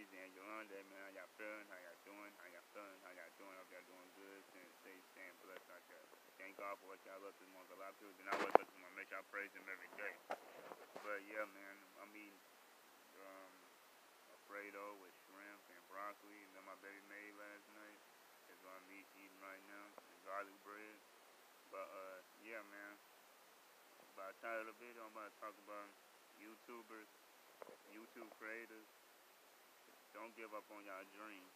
Breezy and Yolanda, man, how y'all feeling? How y'all doing? How y'all feeling? How y'all doing? Hope y'all doing good. Staying blessed out there. Thank God for what y'all up this month. A lot of people did not wake up this month. Make y'all praise Him every day. But yeah, man, I'm eating Alfredo with shrimp and broccoli, and then my baby made last night. That's what I'm eating right now. And garlic bread. But yeah, man. By the title of the video, I'm about to talk about YouTubers, YouTube creators. Don't give up on y'all dreams.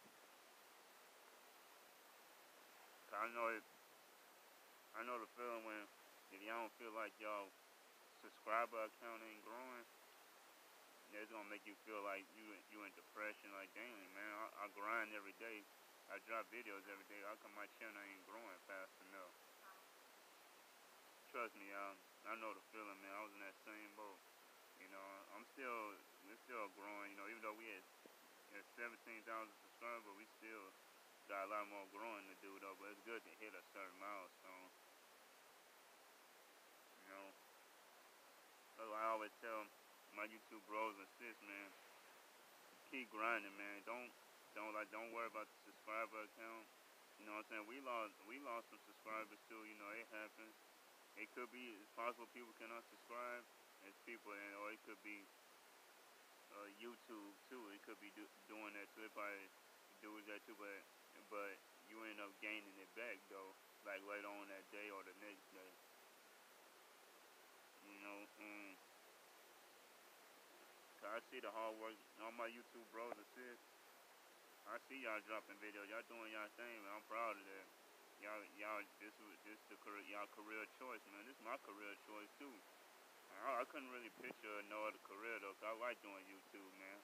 Cause I know the feeling when if y'all don't feel like y'all subscriber account ain't growing, it's gonna make you feel like you in depression. Like, dang, man, I grind every day. I drop videos every day. How come my channel ain't growing fast enough? Trust me, y'all. I know the feeling, man. I was in that same boat. You know, we're still growing. You know, even though we had 17,000 subscribers, but we still got a lot more growing to do, though. But it's good to hit a certain milestone. You know, so I always tell my YouTube bros and sis, man, keep grinding, man. Don't worry about the subscriber account. You know what I'm saying? We lost some subscribers too. You know, it happens. It's possible people cannot subscribe. It's people, or it could be YouTube too. It could be doing that too. It probably do that too, but you end up gaining it back though, like later on that day or the next day. You know, I see the hard work. All my YouTube bros and sis, I see y'all dropping videos. Y'all doing y'all thing, man. I'm proud of that. This the career, y'all career choice, man. This is my career choice too. I couldn't really picture no other career though, 'cause I like doing YouTube, man.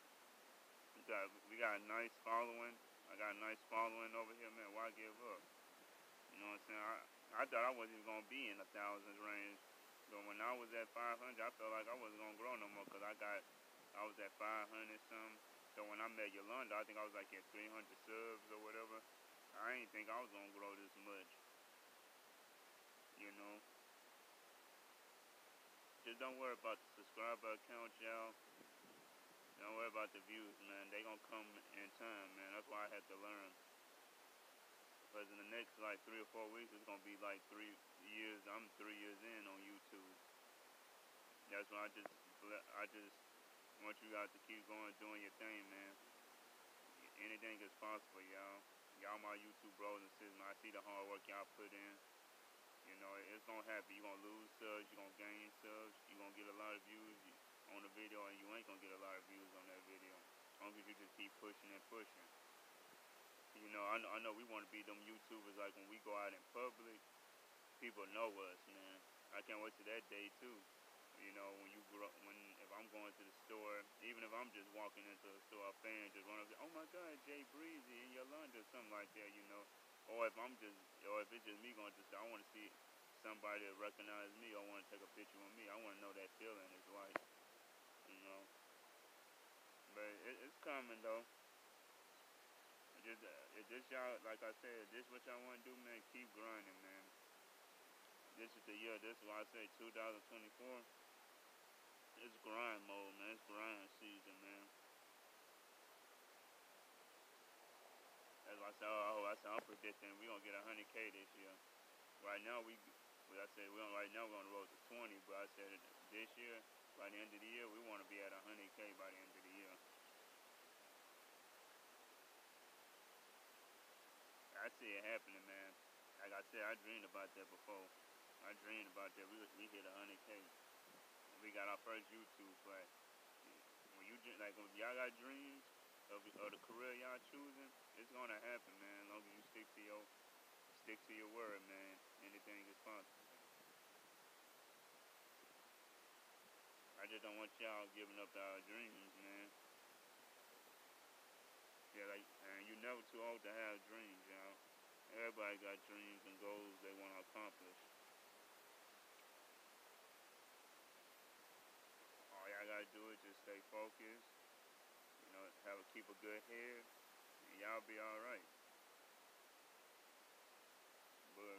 We got a nice following. I got a nice following over here, man. Why give up? You know what I'm saying? I thought I wasn't even gonna be in the thousands range. But when I was at 500, I felt like I wasn't gonna grow no more, 'cause I was at 500 something. So when I met Yolanda, I think I was like at 300 subs or whatever. I didn't think I was gonna grow this much. You know. Just don't worry about the subscriber account, y'all. Don't worry about the views, man. They gonna come in time, man. That's why I had to learn. Because in the next like 3 or 4 weeks, it's gonna be like 3 years. I'm 3 years in on YouTube. That's why I just want you guys to keep going, doing your thing, man. Anything is possible, y'all. Y'all my YouTube bros and sisters, man. I see the hard work y'all put in. You know, it's gonna happen. You're gonna lose subs, you're gonna gain subs, you're gonna get a lot of views on the video, and you ain't gonna get a lot of views on that video. As long as you just keep pushing and pushing. You know, I know we want to be them YouTubers, like when we go out in public, people know us, man. I can't wait till that day too. You know, if I'm going to the store, even if I'm just walking into a store, a fan just run up and say, "Oh my God, Jay Breezy and Yolanda," something like that, you know. Or if it's just me going to the store, I want to see somebody that recognize me or want to take a picture with me. I want to know that feeling is like, you know. But it's coming though. It's just y'all, like I said, this what y'all want to do, man. Keep grinding, man. This is the year. This is why I say 2024. It's grind mode, man. It's grind season, man. As I said, I'm predicting we're gonna get 100K this year. Right now right now we're on the road to 20, but I said this year, by the end of the year, we want to be at 100K by the end of the year. I see it happening, man. Like I said, I dreamed about that before. I dreamed about that. We hit 100K. We got our first YouTube flat. When y'all got dreams of the career y'all choosing, it's gonna happen, man. As long as you stick to your word, man. Anything is possible. I just don't want y'all giving up our dreams, man. Yeah, and you're never too old to have dreams, y'all. Everybody got dreams and goals they want to accomplish. All y'all gotta do is just stay focused. You know, keep a good head, and y'all be all right. But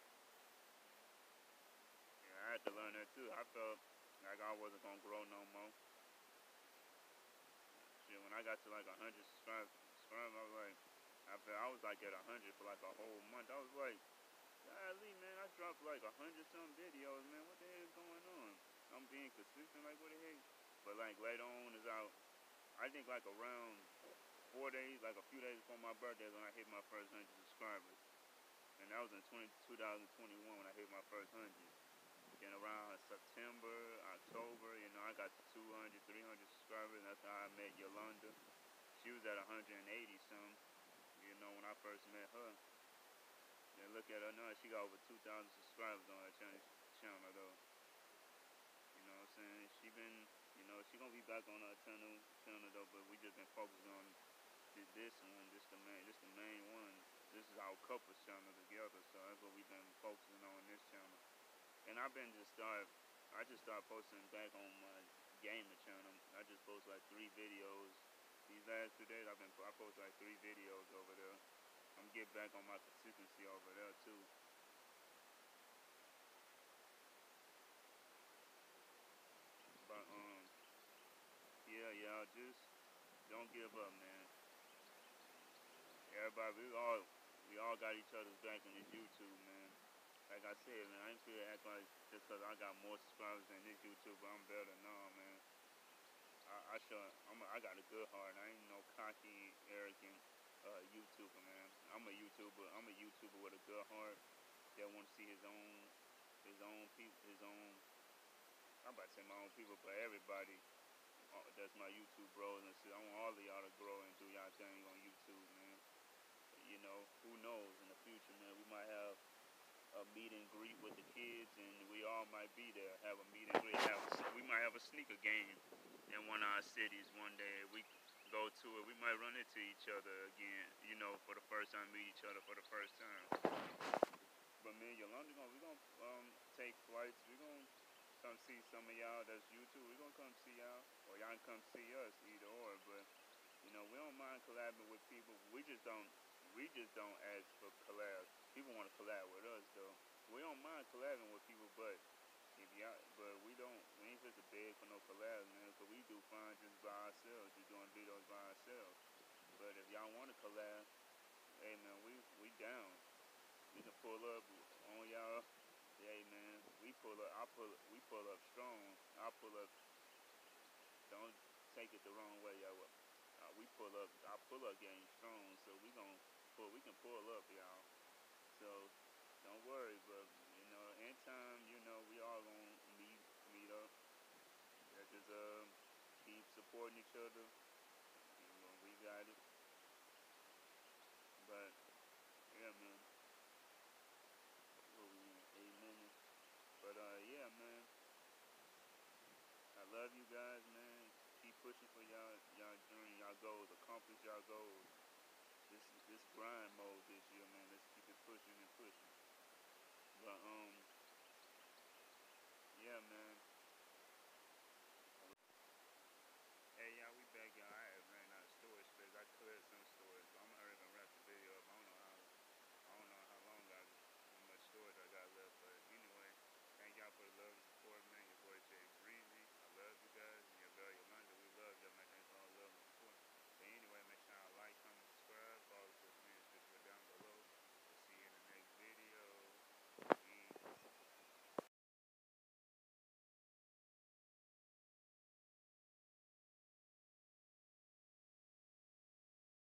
yeah, I had to learn that too. I felt like I wasn't gonna grow no more. Shit, when I I got to like 100 subscribers, I was like, I was like at 100 for like a whole month. I was like, golly, man, I dropped like 100 some videos, man. What the heck is going on? I'm being consistent, like what the heck? But like later on is out. I think like around 4 days, like a few days before my birthday, is when I hit my first 100 subscribers, and that was in 2021 when I hit my first 100. Then around September, October, you know, I got to 200, 300 subscribers. And that's how I met Yolanda. She was at 180 some, you know, when I first met her. And look at her now, she got over 2,000 subscribers on her channel though. You know what I'm saying? She been, you know, she gonna be back on her channel though, but we just been focusing on this one, this the main one. This is our couple channel together, so that's what we've been focusing on this channel. And I just started posting back on my gaming channel. I just posted like 3 videos. These last 2 days, I posted like 3 videos over there. I'm getting back on my consistency over there too. But yeah, just don't give up, man. Everybody, we all got each other's back in this YouTube, man. Like I said, man, I ain't feel to act like just cause I got more subscribers than this YouTuber, I'm better. Nah, man. I got a good heart. I ain't no cocky, arrogant YouTuber, man. I'm a YouTuber. I'm a YouTuber with a good heart that want to see his own people, his own. I'm about to say my own people, but everybody that's my YouTube bros and shit. I want all of y'all to grow and do y'all thing on YouTube, man. You know, who knows in the future, man? We might have a meet and greet with the kids, and we all might be there. Have a meet and greet. We might have a sneaker game in one of our cities one day. We go to it. We might run into each other again. You know, for the first time, meet each other for the first time. But me and Yolanda, we gonna take flights. We gonna come see some of y'all that's YouTube. We gonna come see y'all, or y'all can come see us, either or. But you know, we don't mind collabing with people. We just don't ask for collabs. People want to collab with us though. We don't mind collabing with people, but we ain't just a beg for no collabs, man. Cause we do fine just by ourselves, just doing videos by ourselves. But if y'all want to collab, hey man, we down. We can pull up on y'all. Hey man, we pull up. We pull up strong. I pull up. Don't take it the wrong way, y'all. We pull up. Our pull up game strong, so we can pull up, y'all. So don't worry, but you know, anytime, you know, we all gonna meet up. Yeah, just keep supporting each other. You know, we got it. But yeah, man. What we in 8 minutes? But yeah, man. I love you guys, man. Keep pushing for y'all journey, y'all goals. Accomplish y'all goals. This grind mode this year, man. Let's keep it pushing and pushing. But yeah, man.